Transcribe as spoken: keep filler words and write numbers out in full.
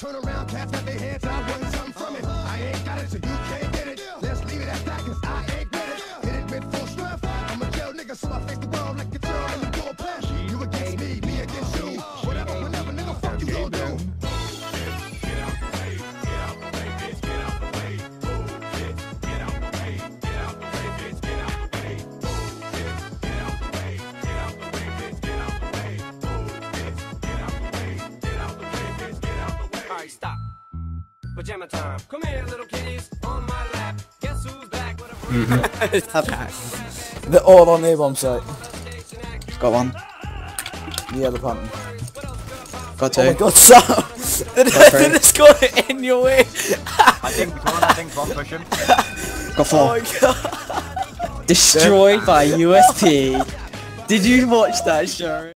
turn around, cats got their hands out, wanting something from it. I ain't got it, so you can't get it. Let's leave it at that, cause I ain't with it. Hit it with full strength. I'm a jail nigga, so I face the world like a girl in the door pass. You against me, me against you. Whatever, whenever, nigga, fuck you gon' do. Stop. Pajama time. Come here, little kitties. On my lap. Guess who's back with a They're all on the bomb site. Got one. Yeah, the pumping. Got two. Oh my god, Sam! They just got it in your way! I think one, I think one push him. Got four. Oh my god! Destroyed by U S P. Did you watch that show?